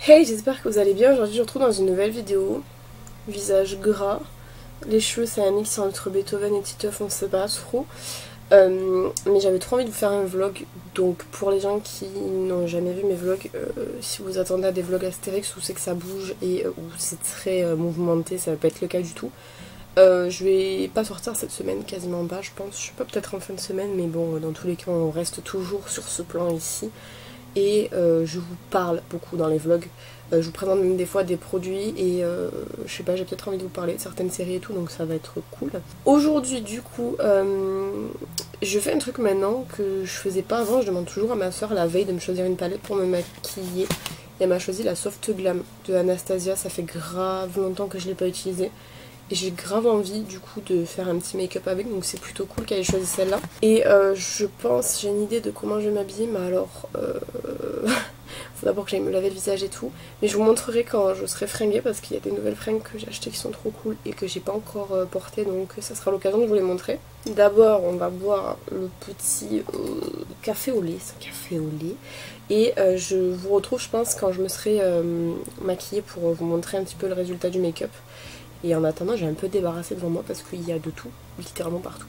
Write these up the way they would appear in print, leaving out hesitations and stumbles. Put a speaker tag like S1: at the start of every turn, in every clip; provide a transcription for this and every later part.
S1: Hey, j'espère que vous allez bien. Aujourd'hui je vous retrouve dans une nouvelle vidéo. Visage gras. Les cheveux c'est un mix entre Beethoven et Titeuf, on ne sait pas trop. Mais j'avais trop envie de vous faire un vlog. Donc pour les gens qui n'ont jamais vu mes vlogs, si vous attendez à des vlogs Astérix où c'est que ça bouge et où c'est très mouvementé, ça va pas être le cas du tout. Je vais pas sortir cette semaine, quasiment pas je pense. Je sais pas, peut-être en fin de semaine, mais bon dans tous les cas on reste toujours sur ce plan ici. Et je vous parle beaucoup dans les vlogs, je vous présente même des fois des produits et je sais pas, j'ai peut-être envie de vous parler de certaines séries et tout, donc ça va être cool. Aujourd'hui du coup, je fais un truc maintenant que je faisais pas avant. Je demande toujours à ma soeur la veille de me choisir une palette pour me maquiller. Et elle m'a choisi la Soft Glam de Anastasia, ça fait grave longtemps que je l'ai pas utilisée. Et j'ai grave envie du coup de faire un petit make-up avec, donc c'est plutôt cool qu'elle ait choisi celle-là. Et je pense, j'ai une idée de comment je vais m'habiller, mais alors faut d'abord que j'aille me laver le visage et tout. Mais je vous montrerai quand je serai fringuée parce qu'il y a des nouvelles fringues que j'ai achetées qui sont trop cool et que j'ai pas encore portées, donc ça sera l'occasion de vous les montrer. D'abord on va boire le petit café au lait, c'est un café au lait. Et je vous retrouve je pense quand je me serai maquillée pour vous montrer un petit peu le résultat du make-up. Et en attendant, j'ai un peu débarrassé devant moi parce qu'il y a de tout, littéralement partout.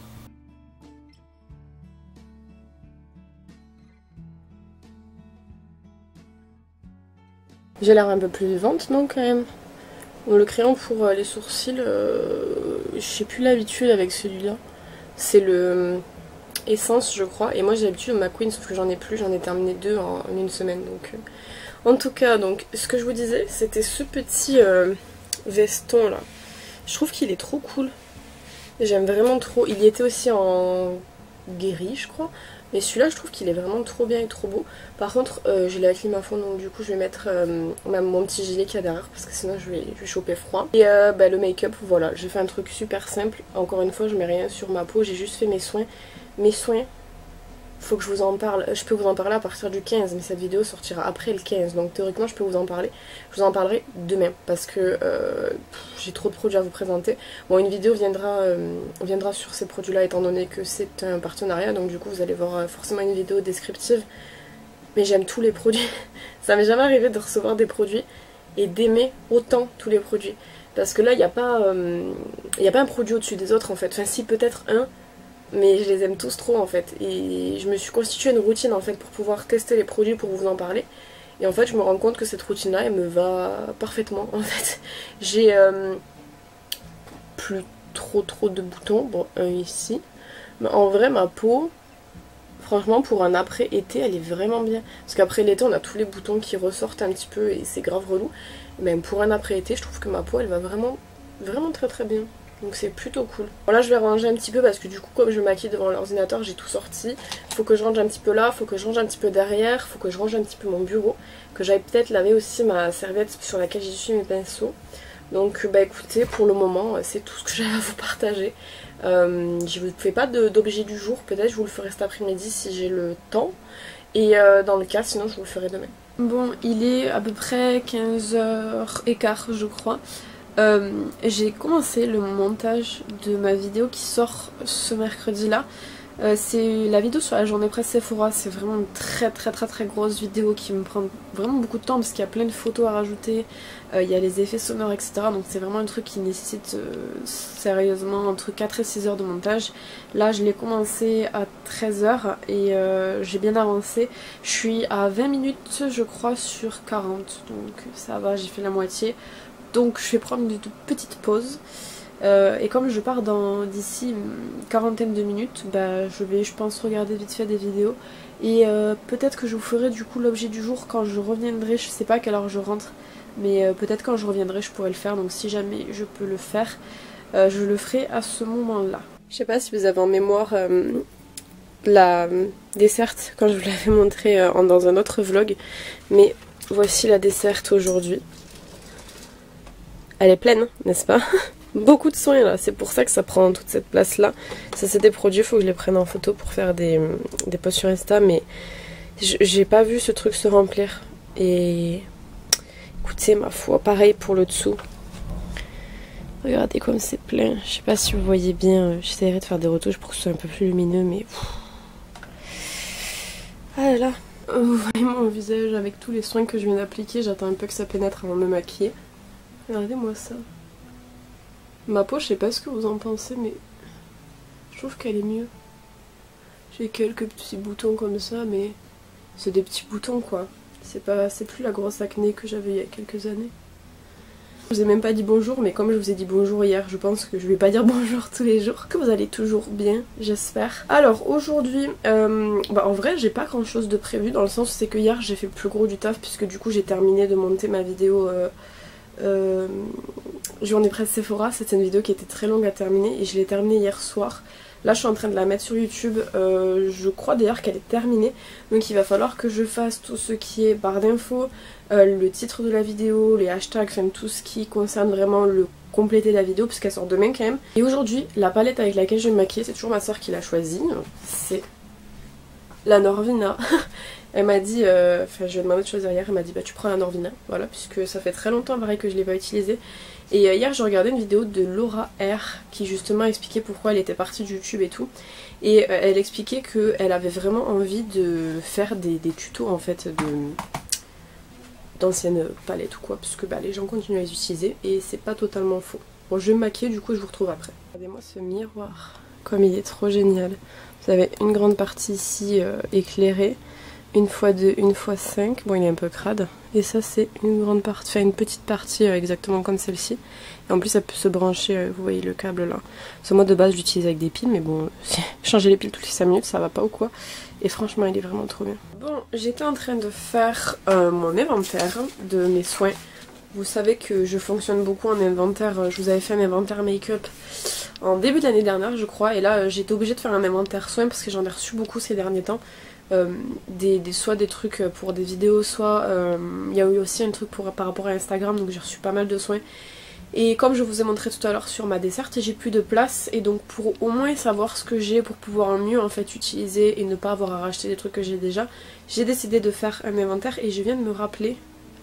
S1: J'ai l'air un peu plus vivante, non quand même. Bon, le crayon pour les sourcils, je sais plus l'habitude avec celui-là. C'est le Essence, je crois. Et moi j'ai l'habitude de McQueen, sauf que j'en ai plus, j'en ai terminé 2 en une semaine. Donc, en tout cas, donc, ce que je vous disais, c'était ce petit veston là. Je trouve qu'il est trop cool. J'aime vraiment trop. Il y était aussi en gris je crois. Mais celui-là je trouve qu'il est vraiment trop bien et trop beau. Par contre j'ai la clim à fond, donc du coup je vais mettre mon petit gilet qu'il y a derrière parce que sinon je vais choper froid. Et le make-up, voilà, j'ai fait un truc super simple. Encore une fois je mets rien sur ma peau, j'ai juste fait mes soins. Mes soins, faut que je vous en parle. Je peux vous en parler à partir du 15, mais cette vidéo sortira après le 15, donc théoriquement je peux vous en parler. Je vous en parlerai demain parce que j'ai trop de produits à vous présenter. Bon, une vidéo viendra sur ces produits là étant donné que c'est un partenariat, donc du coup vous allez voir forcément une vidéo descriptive. Mais j'aime tous les produits. Ça m'est jamais arrivé de recevoir des produits et d'aimer autant tous les produits, parce que là il n'y a pas un produit au-dessus des autres en fait. Enfin si, peut-être un, mais je les aime tous trop en fait. Et je me suis constitué une routine en fait pour pouvoir tester les produits, pour vous en parler. Et en fait je me rends compte que cette routine là elle me va parfaitement en fait. J'ai plus trop de boutons, bon un ici. Mais en vrai ma peau, franchement pour un après été elle est vraiment bien. Parce qu'après l'été on a tous les boutons qui ressortent un petit peu et c'est grave relou. Et même pour un après été je trouve que ma peau elle va vraiment très bien. Donc c'est plutôt cool. Bon, là je vais ranger un petit peu parce que du coup comme je me maquille devant l'ordinateur j'ai tout sorti. Faut que je range un petit peu là, faut que je range un petit peu derrière, faut que je range un petit peu mon bureau. Que j'aille peut-être laver aussi ma serviette sur laquelle j'essuie mes pinceaux. Donc bah écoutez, pour le moment c'est tout ce que j'avais à vous partager. Je vous fais pas d'objet du jour, peut-être je vous le ferai cet après-midi si j'ai le temps. Et dans le cas sinon je vous le ferai demain. Bon, il est à peu près 15h15 je crois. J'ai commencé le montage de ma vidéo qui sort ce mercredi là. C'est la vidéo sur la journée presse Sephora. C'est vraiment une très grosse vidéo qui me prend vraiment beaucoup de temps parce qu'il y a plein de photos à rajouter, il y a les effets sonores etc. Donc c'est vraiment un truc qui nécessite sérieusement entre 4 et 6 heures de montage. Là je l'ai commencé à 13h et j'ai bien avancé. Je suis à 20 minutes je crois sur 40, donc ça va, j'ai fait la moitié. Donc je vais prendre une petite pause. Et comme je pars d'ici une quarantaine de minutes, bah, je vais je pense regarder vite fait des vidéos. Et peut-être que je vous ferai du coup l'objet du jour quand je reviendrai. Je sais pas à quelle heure je rentre, mais peut-être quand je reviendrai je pourrai le faire. Donc si jamais je peux le faire, je le ferai à ce moment là. Je sais pas si vous avez en mémoire la desserte quand je vous l'avais montré dans un autre vlog. Mais voici la desserte aujourd'hui. Elle est pleine, n'est-ce pas? Beaucoup de soins là, c'est pour ça que ça prend toute cette place là. Ça c'est des produits, il faut que je les prenne en photo pour faire des posts sur Insta, mais j'ai pas vu ce truc se remplir. Et écoutez, ma foi, pareil pour le dessous. Regardez comme c'est plein. Je sais pas si vous voyez bien, j'essaierai de faire des retouches pour que ce soit un peu plus lumineux, mais ah là là, Vous voyez mon visage avec tous les soins que je viens d'appliquer, j'attends un peu que ça pénètre avant de me maquiller. Regardez-moi ça. Ma peau, je sais pas ce que vous en pensez, mais je trouve qu'elle est mieux. J'ai quelques petits boutons comme ça, mais c'est des petits boutons quoi. C'est plus la grosse acné que j'avais il y a quelques années. Je vous ai même pas dit bonjour, mais comme je vous ai dit bonjour hier, je pense que je vais pas dire bonjour tous les jours. Que vous allez toujours bien, j'espère. Alors aujourd'hui, en vrai j'ai pas grand chose de prévu, dans le sens où c'est que hier j'ai fait le plus gros du taf, puisque du coup j'ai terminé de monter ma vidéo journée presse Sephora. C'était une vidéo qui était très longue à terminer et je l'ai terminée hier soir. Là je suis en train de la mettre sur YouTube, je crois d'ailleurs qu'elle est terminée. Donc il va falloir que je fasse tout ce qui est barre d'infos, le titre de la vidéo, les hashtags, enfin tout ce qui concerne vraiment le compléter la vidéo puisqu'elle sort demain quand même. Et aujourd'hui la palette avec laquelle je vais me maquiller, c'est toujours ma soeur qui l'a choisie, c'est la Norvina. Elle m'a dit, enfin je lui ai demandé de choisir hier, elle m'a dit bah tu prends la Norvina, voilà, puisque ça fait très longtemps pareil que je l'ai pas utilisée. Et hier j'ai regardé une vidéo de Laura R qui justement expliquait pourquoi elle était partie de YouTube et tout. Et elle expliquait qu'elle avait vraiment envie de faire des tutos en fait d'anciennes palettes ou quoi, parce que bah, les gens continuent à les utiliser et c'est pas totalement faux. Bon je vais me maquiller du coup je vous retrouve après. Regardez-moi ce miroir, comme il est trop génial. Vous avez une grande partie ici éclairée. 1x2, 1x5, bon il est un peu crade, et ça c'est une grande partie, enfin une petite partie exactement comme celle-ci, et en plus ça peut se brancher, vous voyez le câble là. Moi de base j'utilise avec des piles, mais bon, changer les piles toutes les 5 minutes ça va pas ou quoi, et franchement il est vraiment trop bien. Bon, j'étais en train de faire mon inventaire de mes soins. Vous savez que je fonctionne beaucoup en inventaire, je vous avais fait un inventaire make-up en début de l'année dernière je crois, et là j'étais obligée de faire un inventaire soins parce que j'en ai reçu beaucoup ces derniers temps. Soit des trucs pour des vidéos, soit il y a eu aussi un truc par rapport à Instagram, donc j'ai reçu pas mal de soins. Et comme je vous ai montré tout à l'heure sur ma desserte, j'ai plus de place, et donc pour au moins savoir ce que j'ai pour pouvoir mieux en fait utiliser et ne pas avoir à racheter des trucs que j'ai déjà, j'ai décidé de faire un inventaire et je viens de me rappeler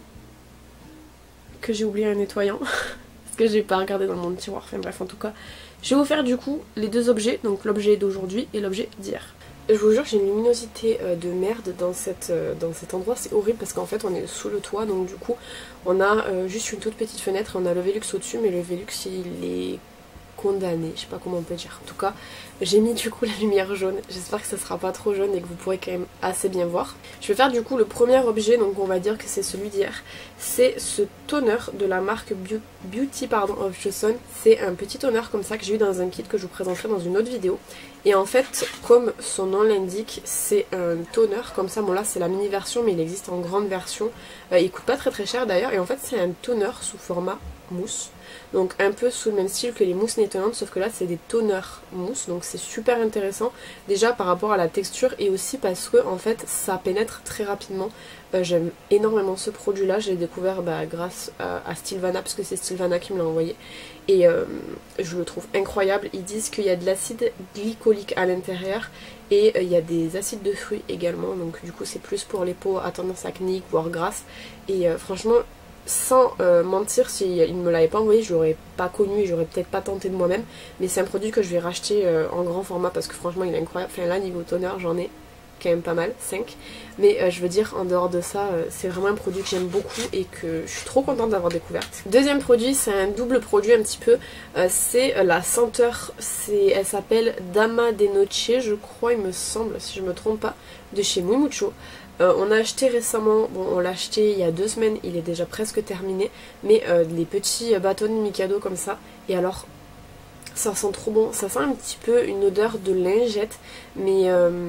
S1: que j'ai oublié un nettoyant parce que j'ai pas regardé dans mon tiroir, enfin bref en tout cas. Je vais vous faire du coup les deux objets, donc l'objet d'aujourd'hui et l'objet d'hier. Je vous jure, j'ai une luminosité de merde dans cet endroit, c'est horrible parce qu'en fait on est sous le toit, donc du coup on a juste une toute petite fenêtre et on a le Velux au-dessus, mais le Velux il est condamné, je sais pas comment on peut dire. En tout cas, j'ai mis du coup la lumière jaune, j'espère que ça sera pas trop jaune et que vous pourrez quand même assez bien voir. Je vais faire du coup le premier objet, donc on va dire que c'est celui d'hier. C'est ce toner de la marque Beauty of Joseon. C'est un petit toner comme ça que j'ai eu dans un kit que je vous présenterai dans une autre vidéo. Et en fait, comme son nom l'indique, c'est un toner comme ça. Bon là c'est la mini version, mais il existe en grande version. Il coûte pas très cher d'ailleurs, et en fait c'est un toner sous format mousse. Donc un peu sous le même style que les mousses nettoyantes, sauf que là c'est des toners mousse, donc c'est super intéressant déjà par rapport à la texture et aussi parce que en fait ça pénètre très rapidement. J'aime énormément ce produit là, j'ai découvert grâce à Sylvana, parce que c'est Sylvana qui me l'a envoyé, et je le trouve incroyable. Ils disent qu'il y a de l'acide glycolique à l'intérieur et il y a des acides de fruits également, donc du coup c'est plus pour les peaux à tendance acnéique voire grasse, et franchement sans mentir, s'il ne me l'avait pas envoyé, je l'aurais pas connu et j'aurais peut-être pas tenté de moi-même, mais c'est un produit que je vais racheter en grand format parce que franchement il est incroyable. Enfin là niveau toner j'en ai quand même pas mal, 5, mais je veux dire en dehors de ça c'est vraiment un produit que j'aime beaucoup et que je suis trop contente d'avoir découverte. Deuxième produit, c'est un double produit un petit peu, c'est la senteur, elle s'appelle Dama de Noche je crois, il me semble, si je me trompe pas, de chez Muy Mucho. On a acheté récemment, bon on l'a acheté il y a 2 semaines, il est déjà presque terminé, mais les petits bâtonnets Mikado comme ça, et alors ça sent trop bon, ça sent un petit peu une odeur de lingette, mais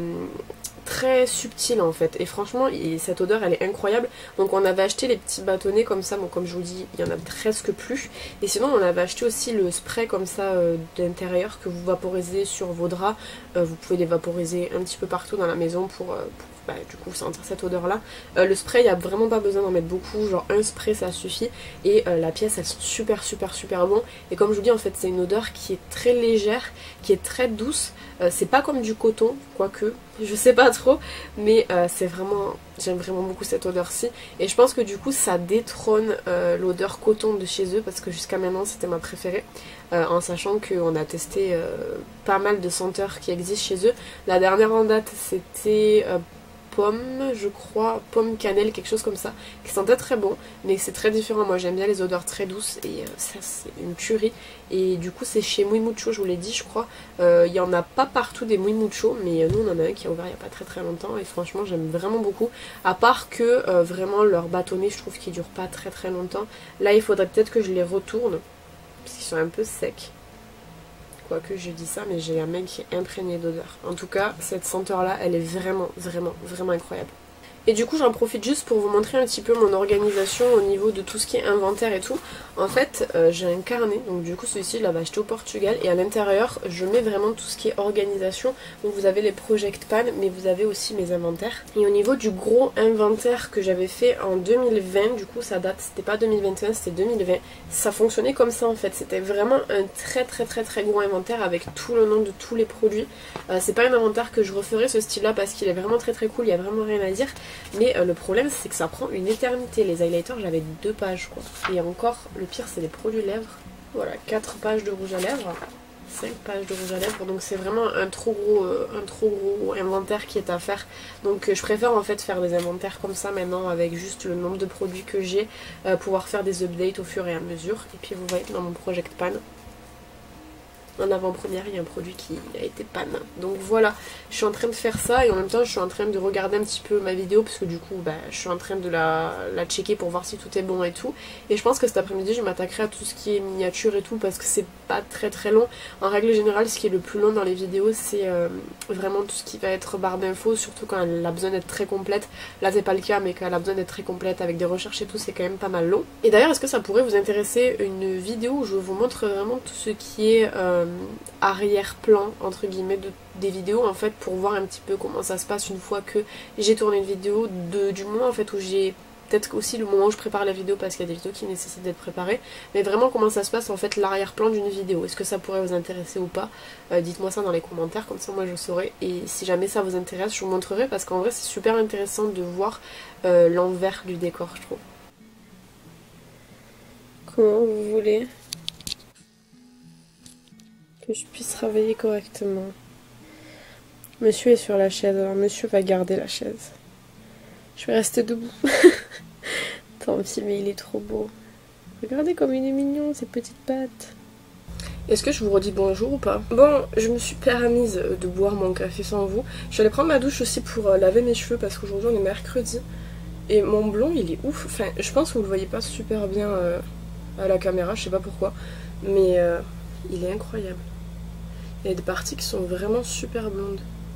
S1: très subtile en fait, et franchement cette odeur elle est incroyable. Donc on avait acheté les petits bâtonnets comme ça, bon comme je vous dis il y en a presque plus, et sinon on avait acheté aussi le spray comme ça d'intérieur que vous vaporisez sur vos draps, vous pouvez les vaporiser un petit peu partout dans la maison pour du coup sentir cette odeur là. Le spray il n'y a vraiment pas besoin d'en mettre beaucoup, genre un spray ça suffit, et la pièce elle sent super bon, et comme je vous dis en fait c'est une odeur qui est très légère, qui est très douce, c'est pas comme du coton, quoique je sais pas trop, mais c'est vraiment, j'aime vraiment beaucoup cette odeur-ci, et je pense que du coup ça détrône l'odeur coton de chez eux, parce que jusqu'à maintenant c'était ma préférée, en sachant qu'on a testé pas mal de senteurs qui existent chez eux. La dernière en date c'était pomme, je crois, pomme cannelle, quelque chose comme ça, qui sentait très bon, mais c'est très différent. Moi j'aime bien les odeurs très douces et ça c'est une tuerie. Et du coup c'est chez Muy Mucho, je vous l'ai dit je crois. Il y en a pas partout des Muy Mucho, mais nous on en a un qui a ouvert il n'y a pas très longtemps et franchement j'aime vraiment beaucoup. À part que vraiment leur bâtonnet je trouve qu'ils durent pas très longtemps. Là il faudrait peut-être que je les retourne, parce qu'ils sont un peu secs. Quoique je dis ça, mais j'ai un mec qui est imprégné d'odeur. En tout cas, cette senteur là, elle est vraiment incroyable. Et du coup j'en profite juste pour vous montrer un petit peu mon organisation au niveau de tout ce qui est inventaire et tout. En fait j'ai un carnet, donc du coup celui-ci je l'avais acheté au Portugal et à l'intérieur je mets vraiment tout ce qui est organisation. Donc vous avez les project pan mais vous avez aussi mes inventaires. Et au niveau du gros inventaire que j'avais fait en 2020, du coup ça date, c'était pas 2021 c'était 2020, ça fonctionnait comme ça en fait. C'était vraiment un très gros inventaire avec tout le nom de tous les produits. C'est pas un inventaire que je referai ce style là parce qu'il est vraiment très cool, il y a vraiment rien à dire. Mais le problème c'est que ça prend une éternité. Les highlighters j'avais 2 pages quoi. Et encore le pire c'est les produits lèvres. Voilà, 4 pages de rouge à lèvres, 5 pages de rouge à lèvres. Donc c'est vraiment un trop gros inventaire qui est à faire. Donc je préfère en fait faire des inventaires comme ça maintenant avec juste le nombre de produits que j'ai, pouvoir faire des updates au fur et à mesure. Et puis vous voyez que dans mon project pan, en avant-première il y a un produit qui a été panne. Donc voilà, je suis en train de faire ça et en même temps je suis en train de regarder un petit peu ma vidéo parce que du coup je suis en train de la checker pour voir si tout est bon et tout. Et je pense que cet après-midi je m'attaquerai à tout ce qui est miniature et tout parce que c'est pas très long. En règle générale ce qui est le plus long dans les vidéos c'est vraiment tout ce qui va être barre d'infos, surtout quand elle a besoin d'être très complète. Là c'est pas le cas mais quand elle a besoin d'être très complète avec des recherches et tout c'est quand même pas mal long. Et d'ailleurs est-ce que ça pourrait vous intéresser une vidéo où je vous montre vraiment tout ce qui est arrière-plan entre guillemets des vidéos en fait, pour voir un petit peu comment ça se passe une fois que j'ai tourné une vidéo, du moment en fait où j'ai peut-être aussi le moment où je prépare la vidéo parce qu'il y a des vidéos qui nécessitent d'être préparées, mais vraiment comment ça se passe en fait l'arrière-plan d'une vidéo. Est-ce que ça pourrait vous intéresser ou pas? Dites-moi ça dans les commentaires, comme ça moi je saurai, et si jamais ça vous intéresse je vous montrerai parce qu'en vrai c'est super intéressant de voir l'envers du décor je trouve. Comment vous voulez que je puisse travailler correctement? Monsieur est sur la chaise, alors monsieur va garder la chaise. Je vais rester debout. Tant pis, mais il est trop beau. Regardez comme il est mignon, ses petites pattes. Est-ce que je vous redis bonjour ou pas? Bon, je me suis permise de boire mon café sans vous. Je suis allée prendre ma douche aussi pour laver mes cheveux parce qu'aujourd'hui on est mercredi. Et mon blond il est ouf. Enfin, je pense que vous le voyez pas super bien à la caméra, je sais pas pourquoi. Mais il est incroyable. Il y a des parties qui sont vraiment super blondes.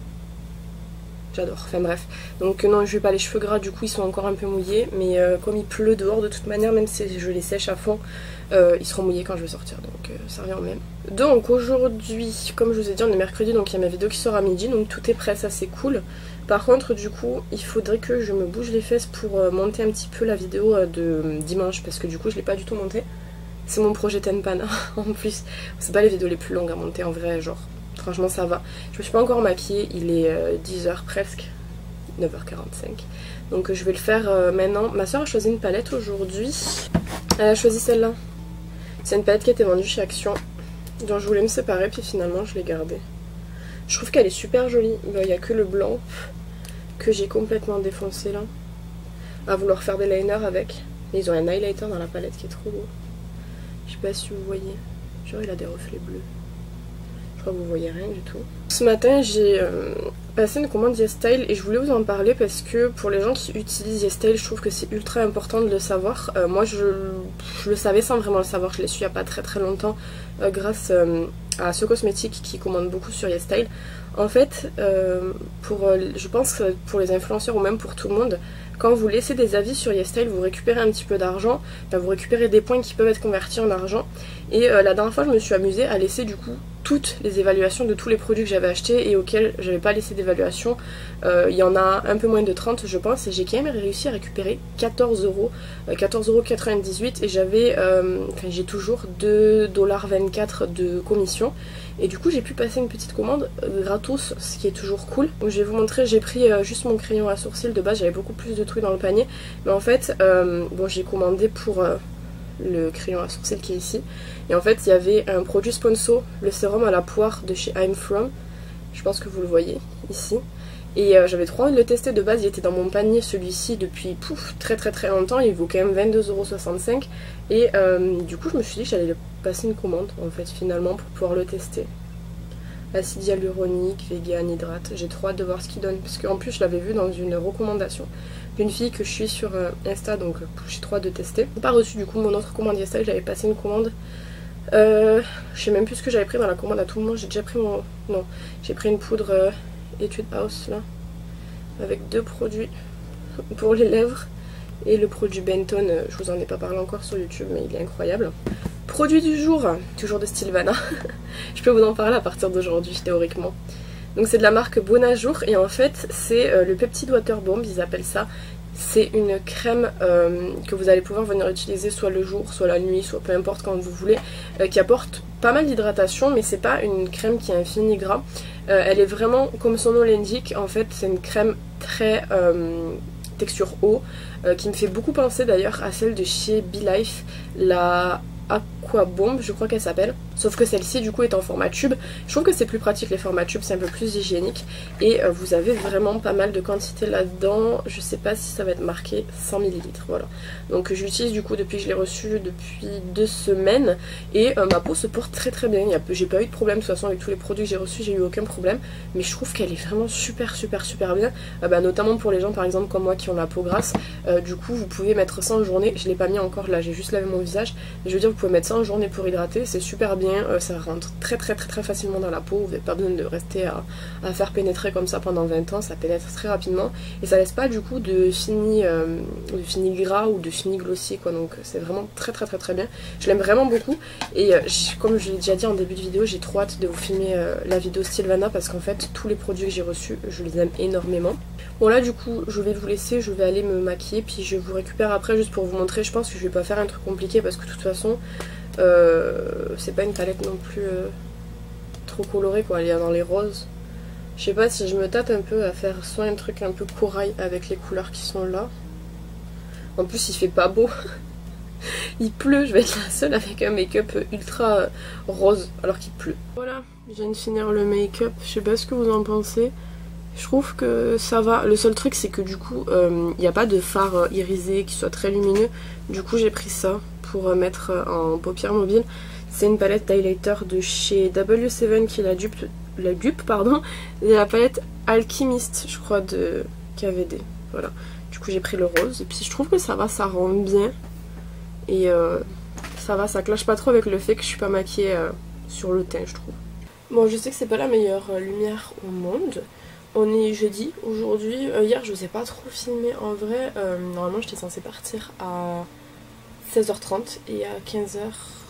S1: J'adore, enfin bref. Donc non, je vais pas les cheveux gras, du coup ils sont encore un peu mouillés. Mais comme il pleut dehors de toute manière, même si je les sèche à fond, ils seront mouillés quand je vais sortir. Donc ça revient au même. Donc aujourd'hui, comme je vous ai dit, on est mercredi, donc il y a ma vidéo qui sort à midi. Donc tout est prêt, ça c'est cool. Par contre, du coup, il faudrait que je me bouge les fesses pour monter un petit peu la vidéo de dimanche. Parce que du coup je l'ai pas du tout montée. C'est mon projet Tenpana en plus. C'est pas les vidéos les plus longues à monter en vrai, genre. Franchement ça va. Je me suis pas encore maquillée, il est 10h presque. 9h45. Donc je vais le faire maintenant. Ma soeur a choisi une palette aujourd'hui. Elle a choisi celle-là. C'est une palette qui était vendue chez Action. Donc je voulais me séparer puis finalement je l'ai gardée. Je trouve qu'elle est super jolie. Il n'y a que le blanc que j'ai complètement défoncé là. À vouloir faire des liners avec. Et ils ont un highlighter dans la palette qui est trop beau. Je sais pas si vous voyez. Genre il a des reflets bleus. Je crois que vous voyez rien du tout. Ce matin j'ai passé une commande YesStyle et je voulais vous en parler parce que pour les gens qui utilisent YesStyle, je trouve que c'est ultra important de le savoir. Moi je le savais sans vraiment le savoir, je l'ai su il n'y a pas très longtemps grâce à ce cosmétique qui commande beaucoup sur YesStyle. En fait, je pense que pour les influenceurs ou même pour tout le monde, quand vous laissez des avis sur YesStyle, vous récupérez un petit peu d'argent, vous récupérez des points qui peuvent être convertis en argent. Et la dernière fois, je me suis amusée à laisser du coup toutes les évaluations de tous les produits que j'avais achetés et auxquels j'avais pas laissé d'évaluation. Il y en a un peu moins de 30 je pense, et j'ai quand même réussi à récupérer 14 €, 14,98 € et j'avais, j'ai toujours 2,24 $ de commission. Et du coup j'ai pu passer une petite commande gratos, ce qui est toujours cool. Donc je vais vous montrer, j'ai pris juste mon crayon à sourcils. De base j'avais beaucoup plus de trucs dans le panier, mais en fait bon, j'ai commandé pour le crayon à sourcils qui est ici. Et en fait il y avait un produit sponsor, le sérum à la poire de chez I'm From. Je pense que vous le voyez ici. Et j'avais trop envie de le tester. De base il était dans mon panier celui-ci depuis très très très longtemps. Il vaut quand même 22,65 €. Et du coup je me suis dit que j'allais passer une commande en fait finalement pour pouvoir le tester. Acide hyaluronique, vegan, hydrate. J'ai trop hâte de voir ce qu'il donne. Parce qu'en plus je l'avais vu dans une recommandation d'une fille que je suis sur Insta. Donc j'ai trop hâte de tester. J'ai pas reçu du coup mon autre commande yesterday. J'avais passé une commande. Je sais même plus ce que j'avais pris dans la commande à tout moment. J'ai déjà pris mon... Non, j'ai pris une poudre Etude House là. Avec 2 produits pour les lèvres. Et le produit Benton, je vous en ai pas parlé encore sur YouTube mais il est incroyable. Produit du jour, toujours de Sylvana. Je peux vous en parler à partir d'aujourd'hui théoriquement. Donc c'est de la marque Bonajour et en fait c'est le Peptide Water Bomb, ils appellent ça. C'est une crème que vous allez pouvoir venir utiliser soit le jour, soit la nuit, soit peu importe quand vous voulez, qui apporte pas mal d'hydratation, mais c'est pas une crème qui est infini gras. Elle est vraiment, comme son nom l'indique, en fait c'est une crème très texture eau, qui me fait beaucoup penser d'ailleurs à celle de chez Be Life, la Aqua Bomb je crois qu'elle s'appelle, sauf que celle-ci du coup est en format tube. Je trouve que c'est plus pratique les formats tubes, c'est un peu plus hygiénique et vous avez vraiment pas mal de quantité là-dedans. Je sais pas si ça va être marqué 100 ml, voilà. Donc j'utilise du coup depuis que je l'ai reçu depuis 2 semaines et ma peau se porte très très bien. J'ai pas eu de problème de toute façon avec tous les produits que j'ai reçus, j'ai eu aucun problème, mais je trouve qu'elle est vraiment super bien, notamment pour les gens par exemple comme moi qui ont la peau grasse. Du coup vous pouvez mettre ça en journée, je l'ai pas mis encore là, j'ai juste lavé mon visage, mais je veux dire vous pouvez mettre ça en journée pour hydrater, c'est super bien, ça rentre très facilement dans la peau, vous n'avez pas besoin de rester à faire pénétrer comme ça pendant 20 ans, ça pénètre très rapidement et ça laisse pas du coup de fini gras ou de fini glossy quoi, donc c'est vraiment très bien, je l'aime vraiment beaucoup et comme je l'ai déjà dit en début de vidéo, j'ai trop hâte de vous filmer la vidéo Sylvana parce qu'en fait tous les produits que j'ai reçus je les aime énormément. Bon là du coup je vais vous laisser, je vais aller me maquiller puis je vous récupère après juste pour vous montrer. Je pense que je vais pas faire un truc compliqué parce que de toute façon c'est pas une palette non plus trop colorée quoi, elle est dans les roses. Je sais pas si je me tâte un peu à faire soit un truc un peu corail avec les couleurs qui sont là. En plus il fait pas beau. Il pleut, je vais être la seule avec un make-up ultra rose alors qu'il pleut. Voilà, je viens de finir le make-up, je sais pas ce que vous en pensez. Je trouve que ça va. Le seul truc c'est que du coup il n'y a pas de fard irisé qui soit très lumineux. Du coup j'ai pris ça pour mettre en paupières mobiles. C'est une palette d'highlighter de chez W7 qui est la dupe pardon, de la palette Alchemist je crois de KVD. Voilà. Du coup j'ai pris le rose et puis je trouve que ça va, ça rend bien. Et ça va, ça clash pas trop avec le fait que je suis pas maquillée sur le teint je trouve. Bon je sais que c'est pas la meilleure lumière au monde. On est jeudi aujourd'hui, hier je vous ai pas trop filmé en vrai, normalement j'étais censée partir à 16h30 et à 15h30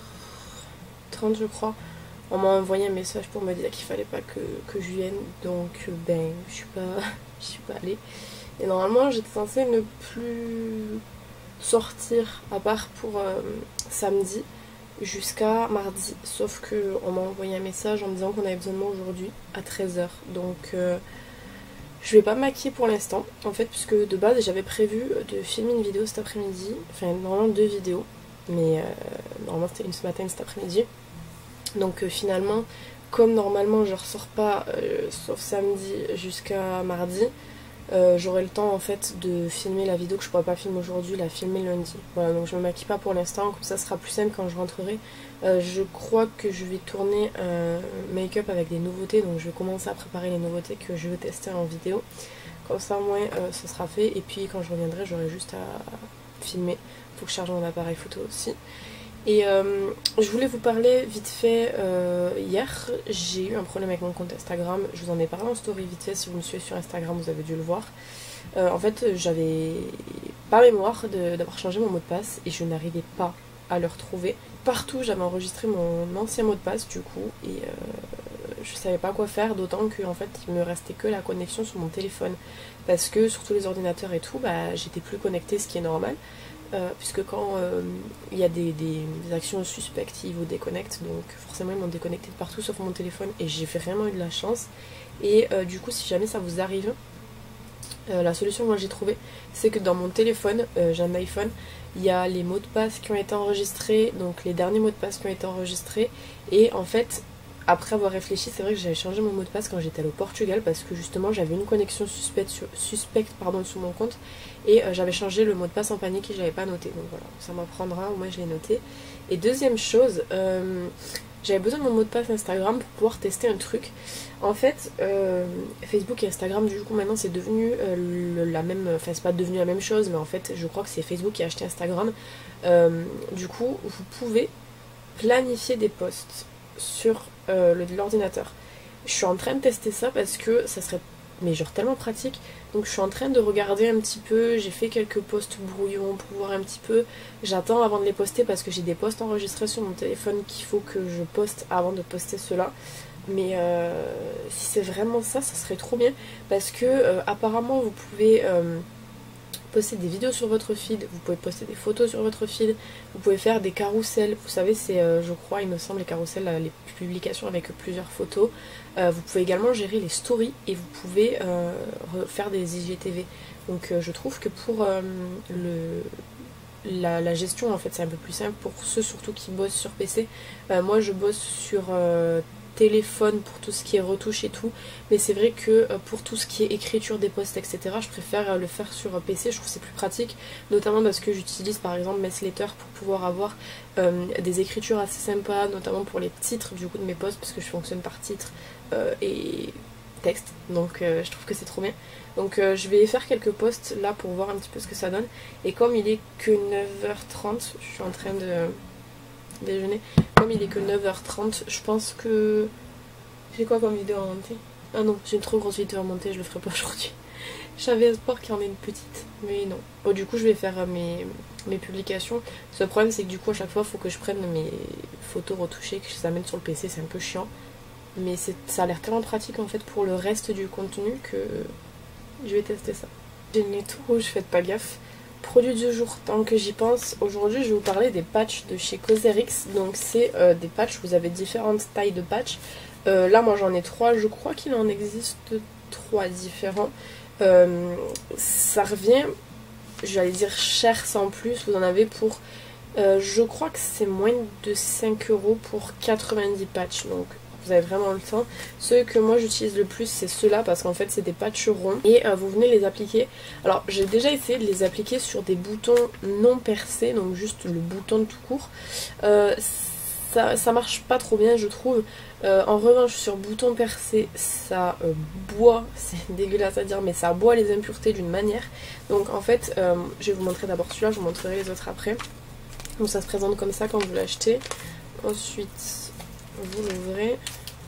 S1: je crois, on m'a envoyé un message pour me dire qu'il fallait pas que je vienne, donc ben je suis pas allée. Et normalement j'étais censée ne plus sortir à part pour samedi jusqu'à mardi, sauf que on m'a envoyé un message en me disant qu'on avait besoin de moi aujourd'hui à 13h, donc je vais pas me maquiller pour l'instant en fait, puisque de base j'avais prévu de filmer une vidéo cet après-midi, enfin normalement 2 vidéos, mais normalement c'était une ce matin et cet après-midi. Donc finalement, comme normalement je ressors pas sauf samedi jusqu'à mardi, j'aurai le temps en fait de filmer la vidéo que je pourrais pas filmer aujourd'hui, la filmer lundi. Voilà, donc je me maquille pas pour l'instant, comme ça sera plus simple quand je rentrerai. Je crois que je vais tourner un make-up avec des nouveautés, donc je vais commencer à préparer les nouveautés que je veux tester en vidéo. Comme ça au moins ça sera fait, et puis quand je reviendrai j'aurai juste à filmer. Faut que je charge mon appareil photo aussi. Et je voulais vous parler vite fait, hier j'ai eu un problème avec mon compte Instagram, je vous en ai parlé en story vite fait, si vous me suivez sur Instagram vous avez dû le voir. En fait j'avais pas mémoire d'avoir changé mon mot de passe et je n'arrivais pas à le retrouver. Partout j'avais enregistré mon ancien mot de passe du coup et je savais pas quoi faire, d'autant que en fait il me restait que la connexion sur mon téléphone. Parce que sur tous les ordinateurs et tout, j'étais plus connectée, ce qui est normal. Puisque quand il y a des actions suspectes, ils vous déconnectent, donc forcément ils m'ont déconnecté de partout sauf mon téléphone et j'ai vraiment eu de la chance. Et du coup si jamais ça vous arrive, la solution que moi j'ai trouvée, c'est que dans mon téléphone, j'ai un iPhone, il y a les mots de passe qui ont été enregistrés, donc les derniers mots de passe qui ont été enregistrés, et en fait après avoir réfléchi, c'est vrai que j'avais changé mon mot de passe quand j'étais allée au Portugal parce que justement j'avais une connexion suspecte sur mon compte et j'avais changé le mot de passe en panique et je l'avais pas noté. Donc voilà, ça m'apprendra, au moins je l'ai noté. Et deuxième chose, j'avais besoin de mon mot de passe Instagram pour pouvoir tester un truc. En fait, Facebook et Instagram, du coup, maintenant c'est devenu la même... Enfin, c'est pas devenu la même chose, mais en fait, je crois que c'est Facebook qui a acheté Instagram. Du coup, vous pouvez planifier des posts sur l'ordinateur. Je suis en train de tester ça parce que ça serait mais genre tellement pratique. Donc je suis en train de regarder un petit peu, j'ai fait quelques posts brouillons pour voir un petit peu. J'attends avant de les poster parce que j'ai des posts enregistrés sur mon téléphone qu'il faut que je poste avant de poster cela. Mais si c'est vraiment ça, ça serait trop bien parce que apparemment vous pouvez poster des vidéos sur votre feed, vous pouvez poster des photos sur votre feed, vous pouvez faire des carousels, vous savez c'est je crois il me semble les carousels, les publications avec plusieurs photos, vous pouvez également gérer les stories et vous pouvez faire des IGTV. Donc je trouve que pour la gestion en fait c'est un peu plus simple pour ceux surtout qui bossent sur PC. Moi je bosse sur téléphone pour tout ce qui est retouche et tout, mais c'est vrai que pour tout ce qui est écriture des posts etc je préfère le faire sur PC, je trouve que c'est plus pratique, notamment parce que j'utilise par exemple Mesletter pour pouvoir avoir des écritures assez sympas, notamment pour les titres du coup de mes posts parce que je fonctionne par titre et texte, donc je trouve que c'est trop bien. Donc je vais faire quelques posts là pour voir un petit peu ce que ça donne, et comme il est que 9h30, je suis en train de déjeuner, comme il est que 9h30, je pense que... J'ai quoi comme vidéo à monter? Ah non, j'ai une trop grosse vidéo à monter, je le ferai pas aujourd'hui. J'avais espoir qu'il y en ait une petite, mais non. Bon, du coup je vais faire mes publications. Le problème c'est que du coup à chaque fois il faut que je prenne mes photos retouchées, que je les amène sur le PC, c'est un peu chiant. Mais ça a l'air tellement pratique en fait pour le reste du contenu que je vais tester ça. J'ai le nez tout rouge, faites pas gaffe. Produit du jour, tant que j'y pense, aujourd'hui je vais vous parler des patchs de chez Cosrx. Donc c'est des patchs, vous avez différentes tailles de patchs. Là moi j'en ai 3, je crois qu'il en existe 3 différents. Ça revient, j'allais dire cher sans plus, vous en avez pour, je crois que c'est moins de 5 € pour 90 patchs. Donc vous avez vraiment le temps. Ceux que moi j'utilise le plus c'est ceux-là parce qu'en fait c'est des patchs ronds et vous venez les appliquer. Alors j'ai déjà essayé de les appliquer sur des boutons non percés, donc juste le bouton tout court. Ça marche pas trop bien je trouve. En revanche sur bouton percé ça boit, c'est dégueulasse à dire mais ça boit les impuretés d'une manière. Donc en fait je vais vous montrer d'abord celui-là, je vous montrerai les autres après. Donc ça se présente comme ça quand vous l'achetez. Ensuite vous l'ouvrez,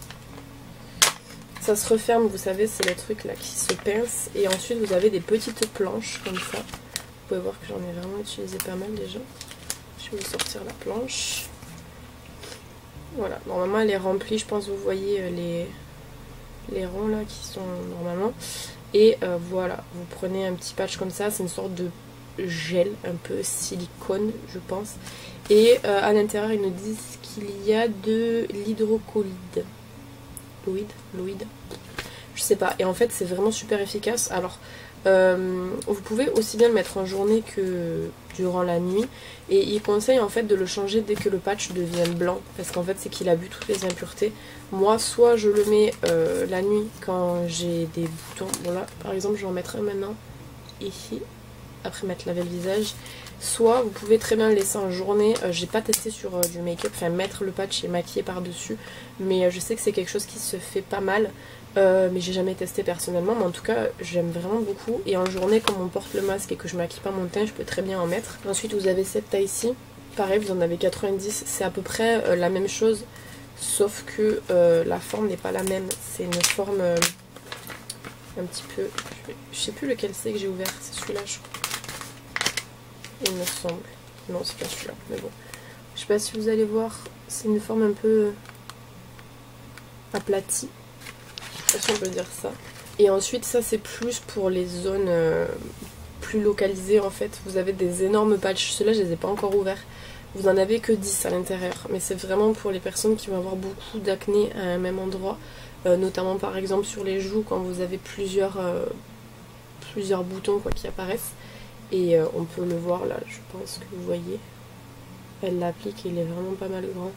S1: ça se referme, vous savez c'est les trucs là qui se pincent, et ensuite vous avez des petites planches comme ça. Vous pouvez voir que j'en ai vraiment utilisé pas mal déjà. Je vais vous sortir la planche. Voilà, normalement elle est remplie, je pense que vous voyez les ronds là qui sont normalement. Et voilà, vous prenez un petit patch comme ça, c'est une sorte de gel un peu silicone je pense. Et à l'intérieur ils nous disent qu'il y a de l'hydrocolide. Loïd, je sais pas. Et en fait c'est vraiment super efficace. Alors vous pouvez aussi bien le mettre en journée que durant la nuit. Et il conseille en fait de le changer dès que le patch devient blanc. Parce qu'en fait c'est qu'il a bu toutes les impuretés. Moi soit je le mets la nuit quand j'ai des boutons. Bon là par exemple je vais en mettre un maintenant. Ici. Après m'être lavé le visage. Soit vous pouvez très bien le laisser en journée. J'ai pas testé sur du make-up, enfin mettre le patch et maquiller par dessus, mais je sais que c'est quelque chose qui se fait pas mal, mais j'ai jamais testé personnellement. Mais en tout cas j'aime vraiment beaucoup, et en journée comme on porte le masque et que je maquille pas mon teint, je peux très bien en mettre. Ensuite vous avez cette taille-ci, pareil vous en avez 90, c'est à peu près la même chose, sauf que la forme n'est pas la même. C'est une forme un petit peu, je sais plus lequel c'est que j'ai ouvert, c'est celui-là je crois. Il me semble. Non, c'est pas celui-là, mais bon. Je sais pas si vous allez voir, c'est une forme un peu aplatie. Je sais pas si on peut dire ça. Et ensuite, ça c'est plus pour les zones plus localisées en fait. Vous avez des énormes patchs. Ceux-là, je les ai pas encore ouverts. Vous en avez que 10 à l'intérieur. Mais c'est vraiment pour les personnes qui vont avoir beaucoup d'acné à un même endroit. Notamment par exemple sur les joues, quand vous avez plusieurs boutons quoi, qui apparaissent. Et on peut le voir là, je pense que vous voyez. Elle l'applique et il est vraiment pas mal grand.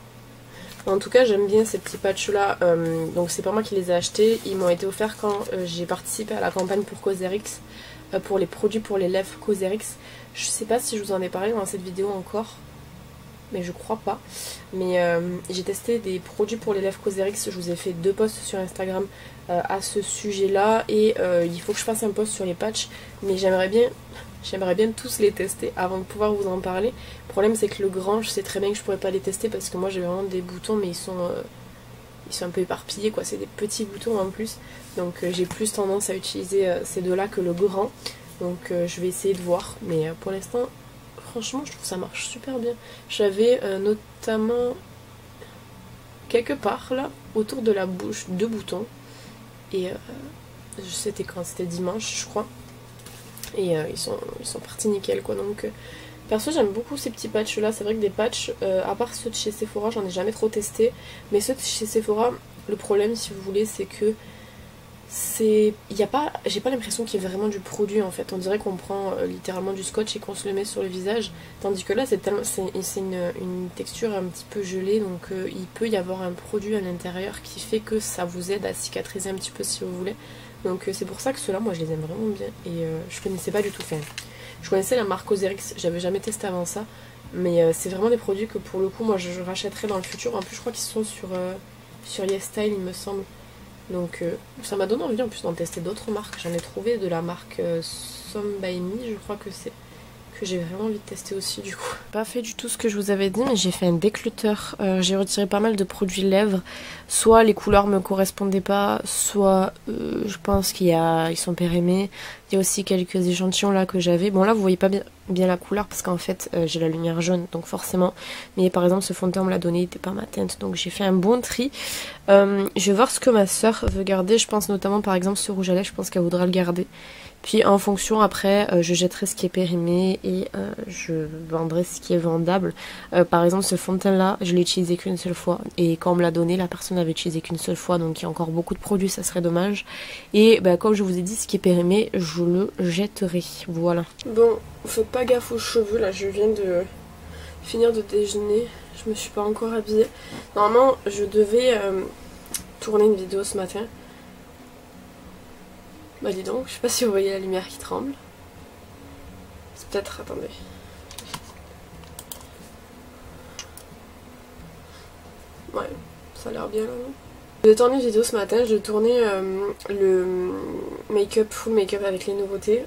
S1: En tout cas j'aime bien ces petits patchs là, donc c'est pas moi qui les ai achetés, ils m'ont été offerts quand j'ai participé à la campagne pour Cosrx, pour les produits pour les lèvres Cosrx. Je sais pas si je vous en ai parlé dans cette vidéo encore, mais je crois pas. Mais j'ai testé des produits pour les lèvres Cosrx, je vous ai fait 2 posts sur Instagram à ce sujet là, et il faut que je fasse un post sur les patchs, mais j'aimerais bien tous les tester avant de pouvoir vous en parler. Le problème c'est que le grand, je sais très bien que je pourrais pas les tester parce que moi j'ai vraiment des boutons, mais ils sont un peu éparpillés quoi, c'est des petits boutons en plus, donc j'ai plus tendance à utiliser ces deux là que le grand, donc je vais essayer de voir, mais pour l'instant franchement je trouve que ça marche super bien. J'avais notamment quelque part là autour de la bouche 2 boutons, et c'était quand c'était dimanche je crois, et ils sont partis nickel quoi. Donc perso j'aime beaucoup ces petits patchs là. C'est vrai que des patchs, à part ceux de chez Sephora, j'en ai jamais trop testé, mais ceux de chez Sephora, le problème si vous voulez c'est que j'ai pas l'impression qu'il y ait vraiment du produit en fait. On dirait qu'on prend littéralement du scotch et qu'on se le met sur le visage, tandis que là c'est une texture un petit peu gelée, donc il peut y avoir un produit à l'intérieur qui fait que ça vous aide à cicatriser un petit peu si vous voulez. Donc c'est pour ça que ceux-là moi je les aime vraiment bien, et je connaissais pas du tout. Je connaissais la marque Cosrx, j'avais jamais testé avant ça, mais c'est vraiment des produits que pour le coup moi je rachèterai dans le futur. En plus je crois qu'ils sont sur YesStyle il me semble. Donc ça m'a donné envie en plus d'en tester d'autres marques. J'en ai trouvé de la marque Some by Me, je crois que c'est, que j'ai vraiment envie de tester aussi du coup. Pas fait du tout ce que je vous avais dit, mais j'ai fait un déclutter. J'ai retiré pas mal de produits lèvres. Soit les couleurs me correspondaient pas, soit je pense qu'ils sont périmés. Il y a aussi quelques échantillons là que j'avais. Bon là vous voyez pas bien la couleur parce qu'en fait j'ai la lumière jaune, donc forcément. Mais par exemple ce fond de teint on me l'a donné, il était pas ma teinte, donc j'ai fait un bon tri. Je vais voir ce que ma soeur veut garder. Je pense notamment par exemple ce rouge à lèvres, je pense qu'elle voudra le garder. Puis en fonction après je jetterai ce qui est périmé et je vendrai ce qui est vendable. Par exemple ce fond de teint là je l'ai utilisé qu'une seule fois, et quand on me l'a donné la personne n'avait utilisé qu'une seule fois, donc il y a encore beaucoup de produits, ça serait dommage. Et bah, comme je vous ai dit, ce qui est périmé je le jetterai. Voilà. Bon, faites pas gaffe aux cheveux là, je viens de finir de déjeuner, je me suis pas encore habillée. Normalement je devais tourner une vidéo ce matin. Bah dis donc, je sais pas si vous voyez la lumière qui tremble. C'est peut-être... attendez. Ouais, ça a l'air bien là, non? J'ai tourné une vidéo ce matin, je tournais le make-up, full make-up avec les nouveautés.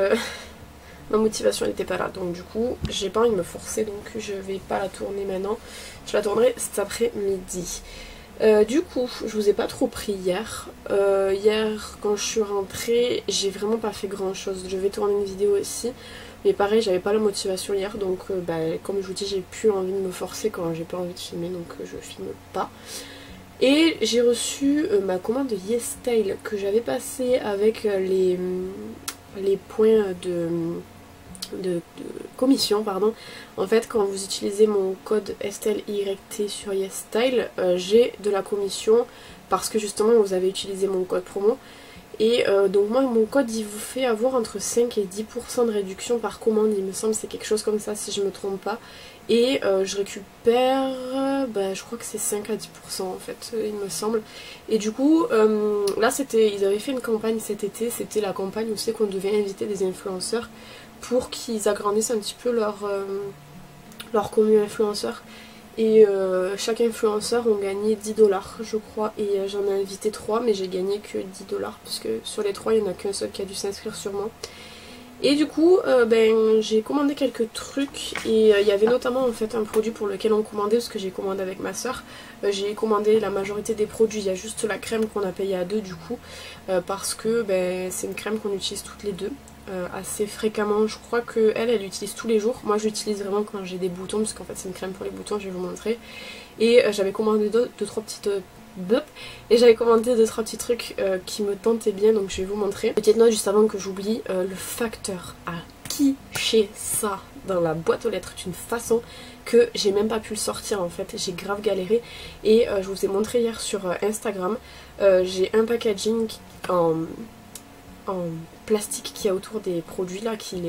S1: Ma motivation n'était pas là, donc du coup j'ai pas envie de me forcer, donc je vais pas la tourner maintenant. Je la tournerai cet après-midi. Du coup, je vous ai pas trop pris hier. Hier, quand je suis rentrée, j'ai vraiment pas fait grand chose. Je vais tourner une vidéo aussi, mais pareil, j'avais pas la motivation hier, donc bah, comme je vous dis, j'ai plus envie de me forcer quand j'ai pas envie de filmer, donc je filme pas. Et j'ai reçu ma commande de YesStyle que j'avais passée avec les points de commission, pardon. En fait quand vous utilisez mon code STLYT sur YesStyle, j'ai de la commission parce que justement vous avez utilisé mon code promo, et donc moi mon code il vous fait avoir entre 5 et 10% de réduction par commande, il me semble, c'est quelque chose comme ça si je me trompe pas, et je récupère bah, je crois que c'est 5 à 10% en fait, il me semble. Et du coup là ils avaient fait une campagne cet été, c'était la campagne où c'est qu'on devait inviter des influenceurs pour qu'ils agrandissent un petit peu leur commu influenceur. Et chaque influenceur ont gagné 10 $, je crois. Et j'en ai invité 3, mais j'ai gagné que 10 $, puisque sur les 3, il n'y en a qu'un seul qui a dû s'inscrire sur moi. Et du coup, j'ai commandé quelques trucs. Et il y avait notamment en fait un produit pour lequel on commandait, parce que j'ai commandé avec ma soeur. J'ai commandé la majorité des produits, il y a juste la crème qu'on a payé à 2 du coup. Parce que c'est une crème qu'on utilise toutes les deux. Assez fréquemment, je crois que elle utilise tous les jours. Moi je l'utilise vraiment quand j'ai des boutons, parce qu'en fait c'est une crème pour les boutons, je vais vous montrer. Et j'avais commandé deux trois petites et j'avais commandé 2-3 petits trucs qui me tentaient bien, donc je vais vous montrer. Petite note juste avant que j'oublie, le facteur a quiché ça dans la boîte aux lettres d'une façon que j'ai même pas pu le sortir en fait, j'ai grave galéré. Et je vous ai montré hier sur Instagram, j'ai un packaging en plastique qui a autour des produits là, qui est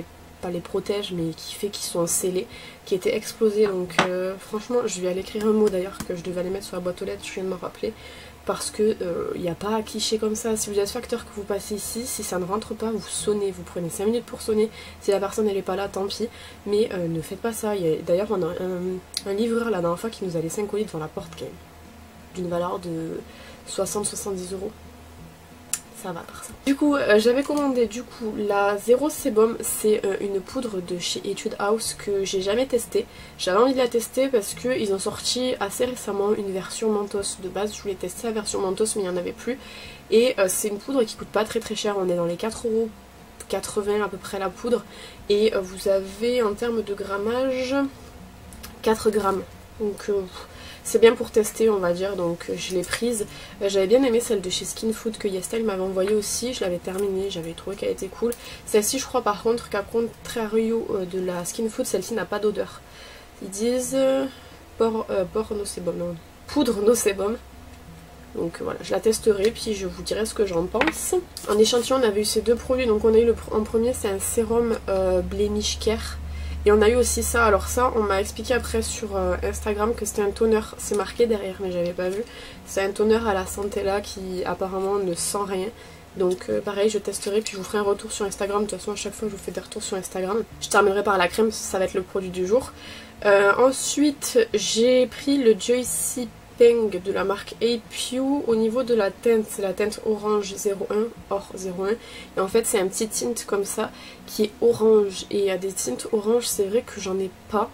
S1: pas les protège mais qui fait qu'ils sont scellés, qui étaient explosés. Donc franchement je vais aller écrire un mot d'ailleurs que je devais aller mettre sur la boîte aux lettres, je viens de me rappeler. Parce que il n'y a pas à clicher comme ça. Si vous êtes facteur que vous passez ici, si ça ne rentre pas, vous sonnez, vous prenez 5 minutes pour sonner. Si la personne elle est pas là, tant pis. Mais ne faites pas ça. D'ailleurs on a un livreur la dernière fois qui nous a laissé un colis devant la porte quand même. D'une valeur de 60-70 euros. Ça va par ça. Du coup j'avais commandé la Zero Sebum, c'est une poudre de chez Etude House que j'ai jamais testée. J'avais envie de la tester parce qu'ils ont sorti assez récemment une version Mentos. De base je voulais tester la version Mentos mais il n'y en avait plus. Et c'est une poudre qui coûte pas très cher, on est dans les 4,80 € à peu près la poudre. Et vous avez en termes de grammage 4 grammes. Donc c'est bien pour tester on va dire, donc je l'ai prise. J'avais bien aimé celle de chez Skin Food que Yestel m'avait envoyée aussi, je l'avais terminée, j'avais trouvé qu'elle était cool. Celle-ci je crois par contre qu'à contrario de la Skin Food, celle-ci n'a pas d'odeur. Ils disent no sebum, non, poudre no sebum. Donc voilà, je la testerai puis je vous dirai ce que j'en pense. En échantillon on avait eu ces deux produits, donc on a eu en premier c'est un sérum Blemish Care. Et on a eu aussi ça, alors ça on m'a expliqué après sur Instagram que c'était un toner, c'est marqué derrière mais j'avais pas vu. C'est un toner à la Centella qui apparemment ne sent rien. Donc pareil je testerai puis je vous ferai un retour sur Instagram, de toute façon à chaque fois je vous fais des retours sur Instagram. Je terminerai par la crème, ça va être le produit du jour. Ensuite j'ai pris le Joycey Peng de la marque Apew. Au niveau de la teinte, c'est la teinte orange 01, or 01. Et en fait c'est un petit tint comme ça qui est orange. Et il y a des tintes orange, c'est vrai que j'en ai pas.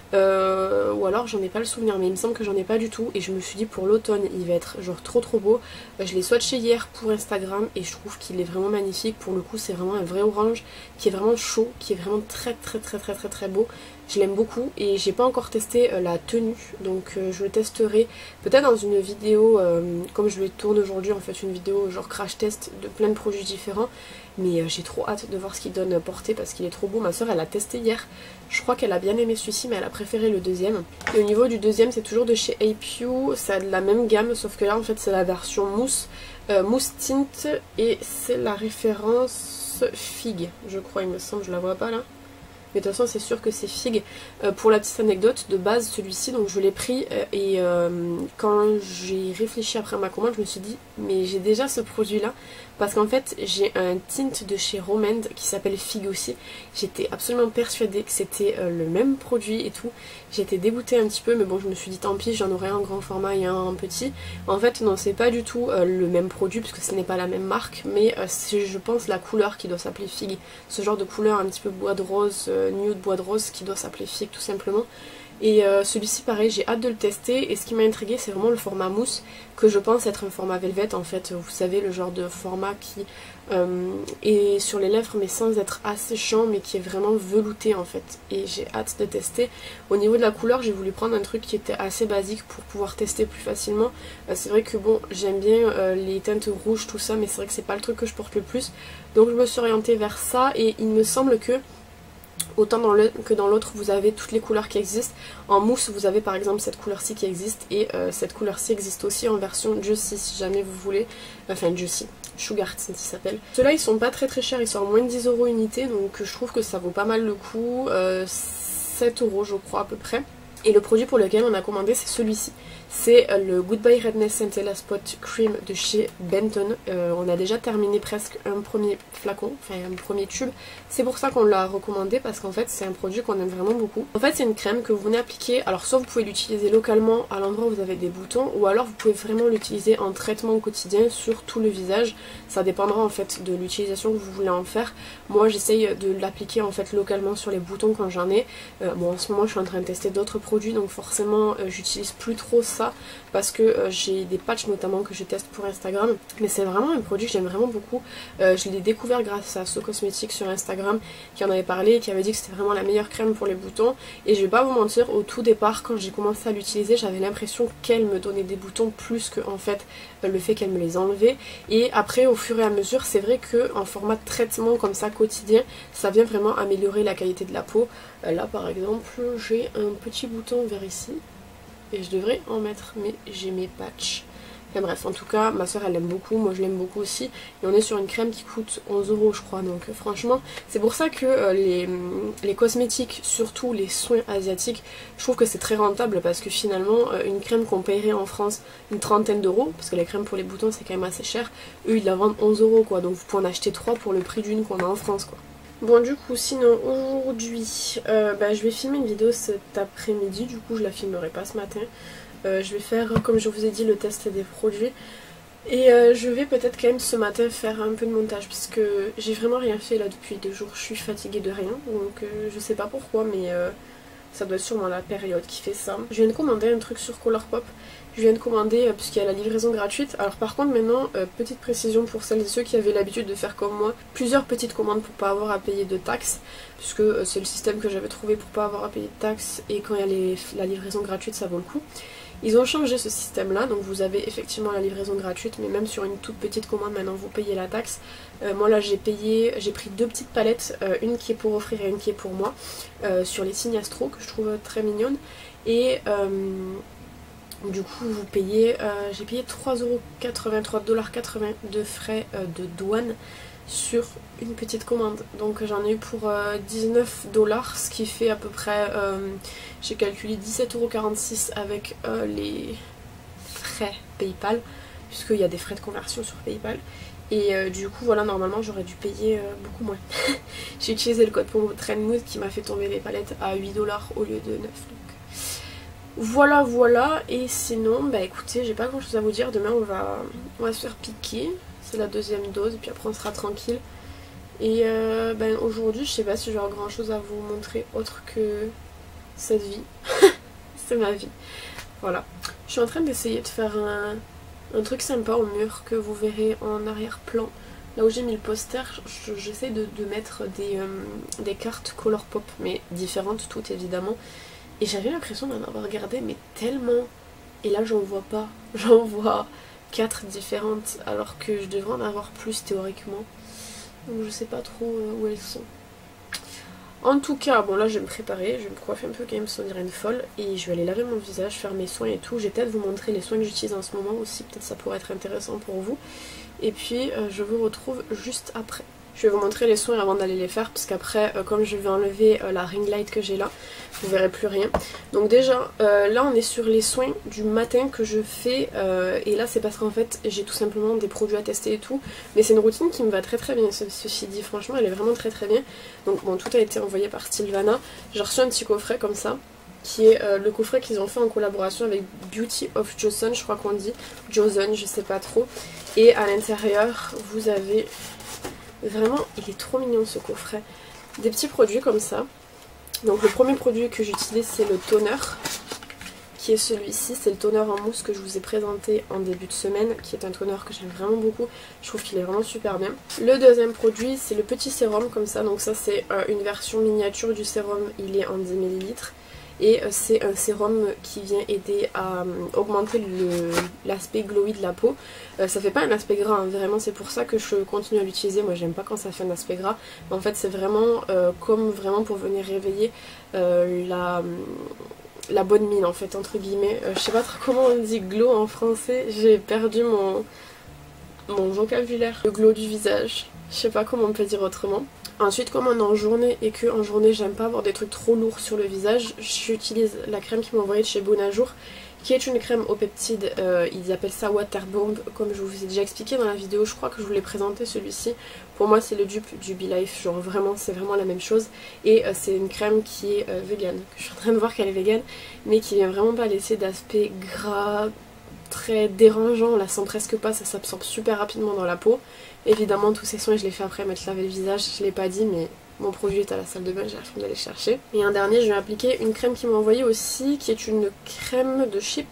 S1: Ou alors j'en ai pas le souvenir, mais il me semble que j'en ai pas du tout. Et je me suis dit pour l'automne il va être genre trop beau. Je l'ai swatché hier pour Instagram et je trouve qu'il est vraiment magnifique. Pour le coup c'est vraiment un vrai orange qui est vraiment chaud, qui est vraiment très beau. Je l'aime beaucoup et j'ai pas encore testé la tenue, donc je le testerai peut-être dans une vidéo comme je le tourne aujourd'hui, en fait une vidéo genre crash test de plein de produits différents. Mais j'ai trop hâte de voir ce qu'il donne porter parce qu'il est trop beau. Ma soeur elle l'a testé hier, je crois qu'elle a bien aimé celui-ci mais elle a préféré le deuxième. Et au niveau du deuxième c'est toujours de chez Apew, ça a de la même gamme sauf que là en fait c'est la version mousse, mousse tint et c'est la référence figue je crois, il me semble, je la vois pas là. Mais de toute façon c'est sûr que c'est figue. Pour la petite anecdote, de base celui-ci donc je l'ai pris et quand j'ai réfléchi après ma commande je me suis dit mais j'ai déjà ce produit là. Parce qu'en fait j'ai un tint de chez Romand qui s'appelle Figue aussi. J'étais absolument persuadée que c'était le même produit et tout. J'étais dégoûtée un petit peu mais bon je me suis dit tant pis, j'en aurai un grand format et un petit. En fait non, c'est pas du tout le même produit parce que ce n'est pas la même marque. Mais c'est je pense la couleur qui doit s'appeler Figue. Ce genre de couleur un petit peu bois de rose, nude bois de rose qui doit s'appeler Figue tout simplement. Et celui-ci pareil j'ai hâte de le tester et ce qui m'a intrigué c'est vraiment le format mousse que je pense être un format velvet en fait, vous savez le genre de format qui est sur les lèvres mais sans être asséchant mais qui est vraiment velouté en fait et j'ai hâte de tester. Au niveau de la couleur j'ai voulu prendre un truc qui était assez basique pour pouvoir tester plus facilement. C'est vrai que bon j'aime bien les teintes rouges tout ça mais c'est vrai que c'est pas le truc que je porte le plus donc je me suis orientée vers ça et il me semble que autant que dans l'autre vous avez toutes les couleurs qui existent. En mousse vous avez par exemple cette couleur-ci qui existe et cette couleur-ci existe aussi en version Juicy si jamais vous voulez. Enfin Juicy, Sugar Tint il s'appelle. Ceux-là ils sont pas très chers, ils sont à moins de 10 € unité donc je trouve que ça vaut pas mal le coup. 7 € je crois à peu près. Et le produit pour lequel on a commandé c'est celui-ci. C'est le Goodbye Redness Centella Spot Cream de chez Benton. On a déjà terminé presque un premier flacon, enfin un premier tube. C'est pour ça qu'on l'a recommandé parce qu'en fait c'est un produit qu'on aime vraiment beaucoup. En fait c'est une crème que vous venez appliquer, alors soit vous pouvez l'utiliser localement à l'endroit où vous avez des boutons ou alors vous pouvez vraiment l'utiliser en traitement au quotidien sur tout le visage. Ça dépendra en fait de l'utilisation que vous voulez en faire. Moi j'essaye de l'appliquer en fait localement sur les boutons quand j'en ai. Bon en ce moment je suis en train de tester d'autres produits donc forcément j'utilise plus trop ça parce que j'ai des patchs notamment que je teste pour Instagram mais c'est vraiment un produit que j'aime vraiment beaucoup. Je l'ai découvert grâce à So Cosmetics sur Instagram qui en avait parlé et qui avait dit que c'était vraiment la meilleure crème pour les boutons et je vais pas vous mentir, au tout départ quand j'ai commencé à l'utiliser j'avais l'impression qu'elle me donnait des boutons plus que en fait le fait qu'elle me les enlevait et après au fur et à mesure c'est vrai que en format de traitement comme ça quotidien ça vient vraiment améliorer la qualité de la peau. Là par exemple j'ai un petit bouton vers ici et je devrais en mettre mais j'ai mes patchs Enfin bref, en tout cas, ma soeur elle l'aime beaucoup, moi je l'aime beaucoup aussi. Et on est sur une crème qui coûte 11 € je crois. Donc franchement, c'est pour ça que les cosmétiques, surtout les soins asiatiques, je trouve que c'est très rentable. Parce que finalement, une crème qu'on paierait en France une trentaine d'euros, parce que les crèmes pour les boutons c'est quand même assez cher, eux ils la vendent 11 € quoi. Donc vous pouvez en acheter 3 pour le prix d'une qu'on a en France quoi. Bon du coup sinon aujourd'hui je vais filmer une vidéo cet après-midi, du coup je la filmerai pas ce matin. Je vais faire comme je vous ai dit le test des produits. Et je vais peut-être quand même ce matin faire un peu de montage puisque j'ai vraiment rien fait là depuis 2 jours. Je suis fatiguée de rien donc je sais pas pourquoi mais ça doit être sûrement la période qui fait ça. Je viens de commander un truc sur Colourpop. Je viens de commander puisqu'il y a la livraison gratuite. Alors par contre maintenant, petite précision pour celles et ceux qui avaient l'habitude de faire comme moi, plusieurs petites commandes pour pas avoir à payer de taxes. Puisque c'est le système que j'avais trouvé pour pas avoir à payer de taxes et quand il y a la livraison gratuite ça vaut le coup. Ils ont changé ce système là, donc vous avez effectivement la livraison gratuite, mais même sur une toute petite commande maintenant vous payez la taxe. Moi là j'ai pris 2 petites palettes, une qui est pour offrir et une qui est pour moi, sur les signes Astro que je trouve très mignonne. Et du coup vous payez, j'ai payé 3,83 $, de frais de douane sur une petite commande. Donc j'en ai eu pour 19 $, ce qui fait à peu près, j'ai calculé 17,46 € avec les frais PayPal, puisqu'il y a des frais de conversion sur PayPal. Et du coup voilà, normalement j'aurais dû payer beaucoup moins. J'ai utilisé le code promo Trendmood qui m'a fait tomber les palettes à 8 $ au lieu de 9 $. Donc voilà, et sinon bah écoutez, j'ai pas grand chose à vous dire. Demain on va se faire piquer. C'est la 2e dose, et puis après on sera tranquille. Et aujourd'hui, je sais pas si j'aurai grand chose à vous montrer autre que cette vie. C'est ma vie. Voilà. Je suis en train d'essayer de faire un truc sympa au mur que vous verrez en arrière-plan. Là où j'ai mis le poster, j'essaie de mettre des cartes Colourpop, mais différentes toutes évidemment. Et j'avais l'impression d'en avoir regardé, mais tellement. Et là j'en vois pas. J'en vois 4 différentes alors que je devrais en avoir plus théoriquement, donc je sais pas trop où elles sont. En tout cas bon là je vais me préparer, je vais me coiffer un peu quand même sans dire une folle et je vais aller laver mon visage, faire mes soins et tout. Je vais peut-être vous montrer les soins que j'utilise en ce moment aussi, peut-être ça pourrait être intéressant pour vous. Et puis je vous retrouve juste après. Je vais vous montrer les soins avant d'aller les faire parce qu'après comme je vais enlever la ring light que j'ai là, vous verrez plus rien. Donc déjà là on est sur les soins du matin que je fais et là c'est parce qu'en fait j'ai tout simplement des produits à tester et tout, mais c'est une routine qui me va très très bien, ceci dit, franchement elle est vraiment très très bien. Donc bon, tout a été envoyé par Sylvana. J'ai reçu un petit coffret comme ça qui est le coffret qu'ils ont fait en collaboration avec Beauty of Joseon, je crois qu'on dit Joseon, je sais pas trop. Et à l'intérieur vous avez vraiment, il est trop mignon ce coffret, des petits produits comme ça. Donc le premier produit que j'utilise c'est le toner, qui est celui-ci, c'est le toner en mousse que je vous ai présenté en début de semaine, qui est un toner que j'aime vraiment beaucoup, je trouve qu'il est vraiment super bien. Le deuxième produit c'est le petit sérum comme ça, donc ça c'est une version miniature du sérum, il est en 10 ml. Et c'est un sérum qui vient aider à augmenter l'aspect glowy de la peau. Ça fait pas un aspect gras, hein, vraiment c'est pour ça que je continue à l'utiliser. Moi j'aime pas quand ça fait un aspect gras. Mais en fait c'est vraiment comme vraiment pour venir réveiller la bonne mine en fait, entre guillemets. Je sais pas trop comment on dit glow en français, j'ai perdu mon vocabulaire. Le glow du visage, je sais pas comment on peut dire autrement. Ensuite, comme on est en journée et que en journée j'aime pas avoir des trucs trop lourds sur le visage, j'utilise la crème qu'ils m'ont envoyée de chez Bonajour, qui est une crème aux peptides, ils appellent ça Water Bomb, comme je vous ai déjà expliqué dans la vidéo, je crois que je vous l'ai présenté celui-ci. Pour moi c'est le dupe du Be Life, genre vraiment c'est vraiment la même chose. Et c'est une crème qui est vegan, je suis en train de voir qu'elle est vegan, mais qui vient vraiment pas laisser d'aspect gras, très dérangeant, on la sent presque pas, ça s'absorbe super rapidement dans la peau. Évidemment tous ces soins je les fais après m'être lavé le visage, je l'ai pas dit mais mon produit est à la salle de bain, j'ai la flemme d'aller chercher. Et un dernier je vais appliquer une crème qu'ils m'ont envoyée aussi, qui est une crème de chez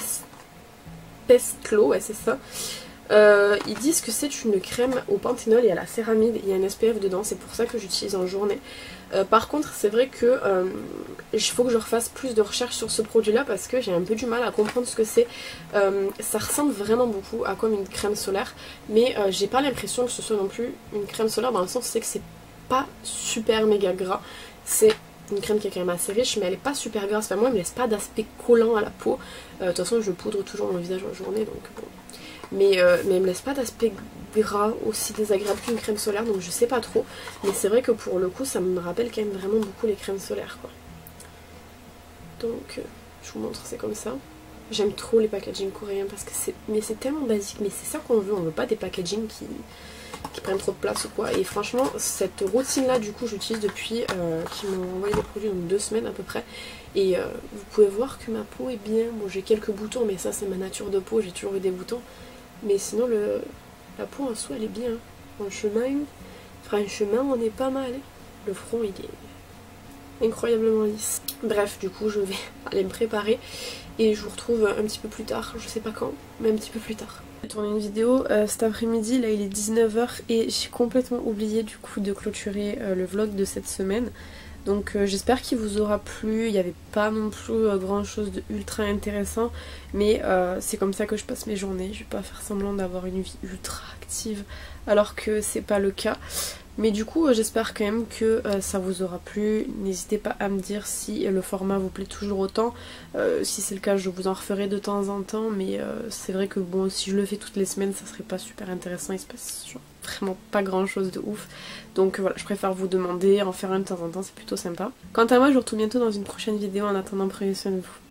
S1: Pestlo, ouais c'est ça. Ils disent que c'est une crème au panthénol et à la céramide, il y a un SPF dedans, c'est pour ça que j'utilise en journée. Par contre c'est vrai que il faut que je refasse plus de recherches sur ce produit là parce que j'ai un peu du mal à comprendre ce que c'est. Ça ressemble vraiment beaucoup à comme une crème solaire, mais j'ai pas l'impression que ce soit non plus une crème solaire, dans le sens c'est que c'est pas super méga gras, c'est une crème qui est quand même assez riche, mais elle est pas super grasse. Enfin moi elle me laisse pas d'aspect collant à la peau. De toute façon je poudre toujours mon visage en journée, donc bon. Mais elle me laisse pas d'aspect gras aussi désagréable qu'une crème solaire, donc je sais pas trop. Mais c'est vrai que pour le coup ça me rappelle quand même vraiment beaucoup les crèmes solaires quoi. Donc je vous montre, c'est comme ça. J'aime trop les packaging coréens parce que c'est tellement basique, mais c'est ça qu'on veut pas des packaging qui prennent trop de place ou quoi. Et franchement cette routine là du coup j'utilise depuis qu'ils m'ont envoyé les produits donc 2 semaines à peu près. Et vous pouvez voir que ma peau est bien, bon j'ai quelques boutons mais ça c'est ma nature de peau, j'ai toujours eu des boutons. Mais sinon la peau en soi elle est bien. Franchement on est pas mal. Le front il est incroyablement lisse. Bref du coup je vais aller me préparer et je vous retrouve un petit peu plus tard, je sais pas quand, mais un petit peu plus tard. J'ai tourné une vidéo cet après-midi, là il est 19 h et j'ai complètement oublié du coup de clôturer le vlog de cette semaine. Donc j'espère qu'il vous aura plu, il n'y avait pas non plus grand chose de ultra intéressant, mais c'est comme ça que je passe mes journées, je vais pas faire semblant d'avoir une vie ultra active alors que c'est pas le cas. Mais du coup j'espère quand même que ça vous aura plu, n'hésitez pas à me dire si le format vous plaît toujours autant, si c'est le cas je vous en referai de temps en temps, mais c'est vrai que bon si je le fais toutes les semaines ça serait pas super intéressant, il se passe genre vraiment pas grand chose de ouf. Donc voilà, je préfère vous demander, en faire un de temps en temps, c'est plutôt sympa. Quant à moi, je vous retrouve bientôt dans une prochaine vidéo. En attendant, prenez soin de vous.